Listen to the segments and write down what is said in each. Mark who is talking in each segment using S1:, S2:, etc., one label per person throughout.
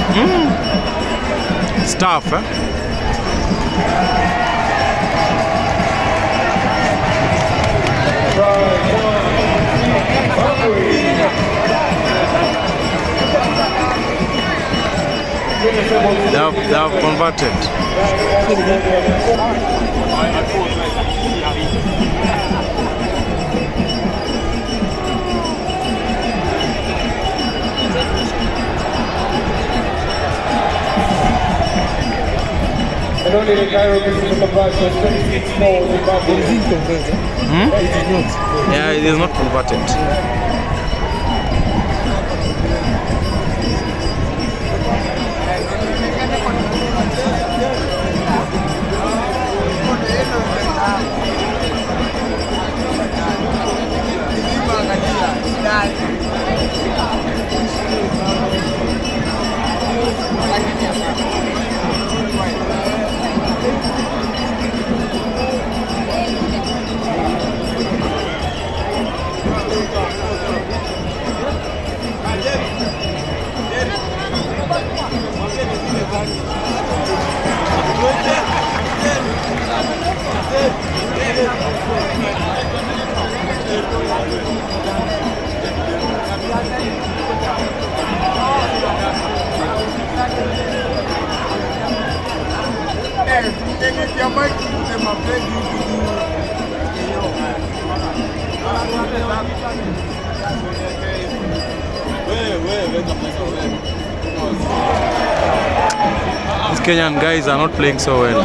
S1: It's tough, eh? They have converted.
S2: And only the guy who gets the conversion is 26 more than Zimbabwe.
S3: It is converted. It is not.
S1: Yeah, it is not converted. These Kenyan guys are not playing so well.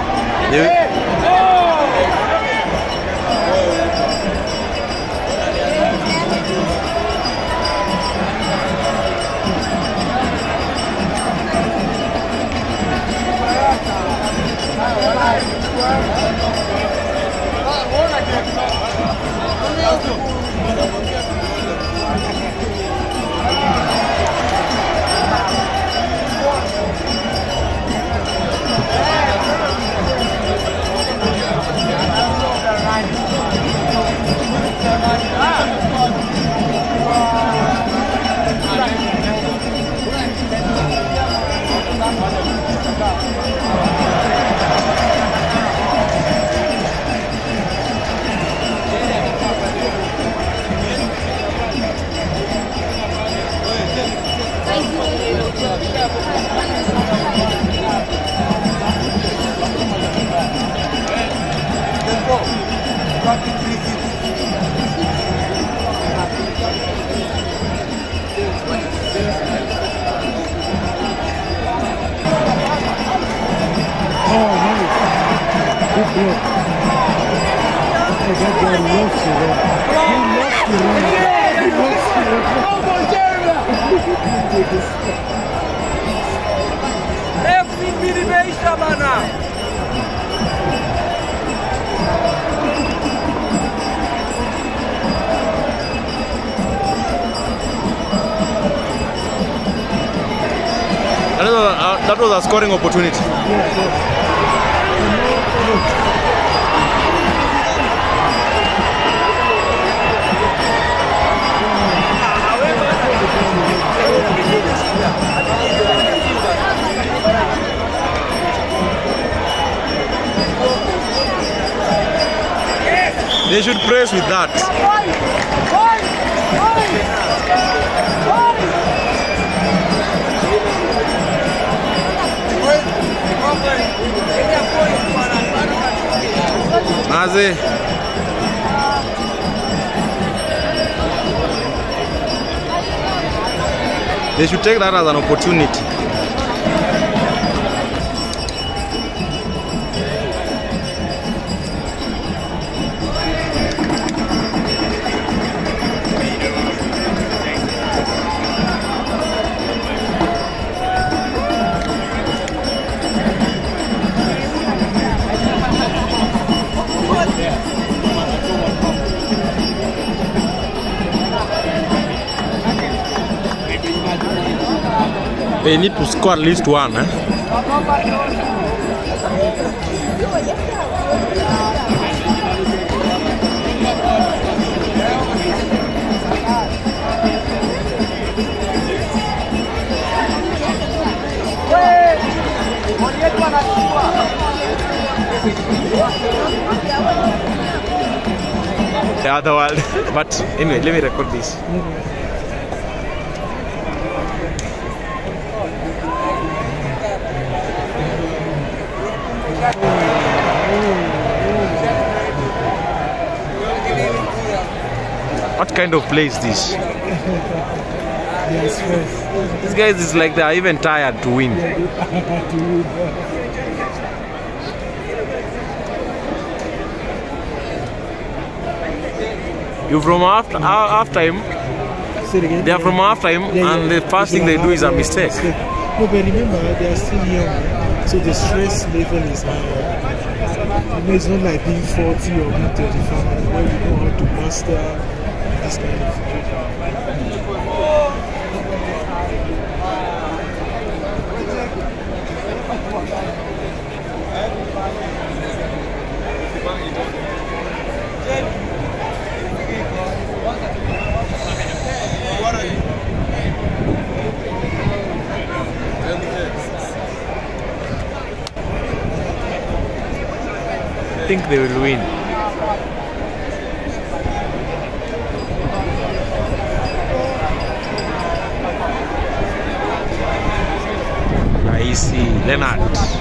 S1: That was a scoring opportunity. They should press with that. Nazi. They should take that as an opportunity. They need to score at least one, eh? The other world. But anyway, let me record this. What kind of play is this?
S3: Yes, yes.
S1: These guys is like they are even tired to win. You from half time?
S3: Say it again.
S1: They are from half time, and the first thing they do is a mistake.
S3: No, but remember, they are still young, so the stress level is higher. You know, it's not like being 40 or being 35, where you know how to master this kind of situation.
S1: I think they will win. I see Leonard.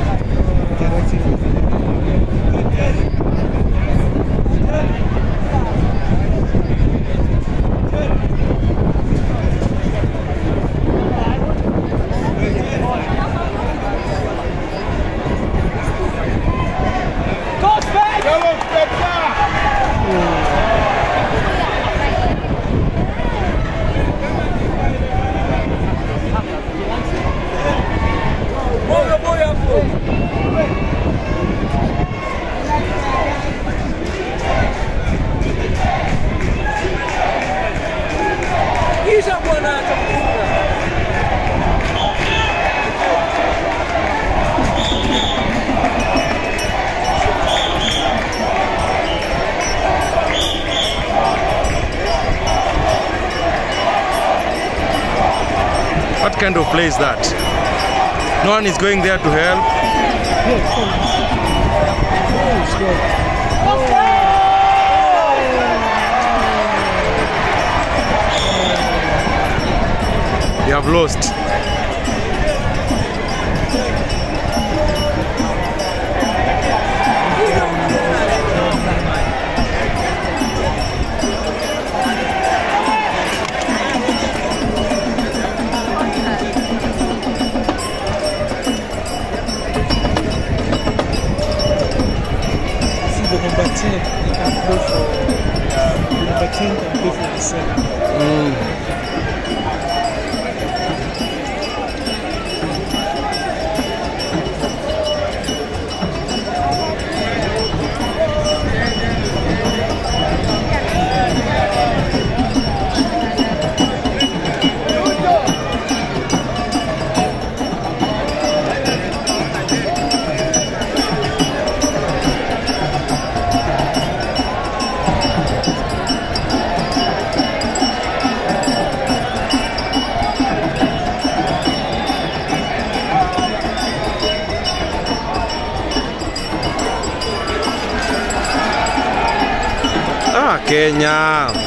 S1: What kind of play is that? No one is going there to help. You have lost.
S3: Number 10 can play for number 10 can play for the 7.
S1: Kenya.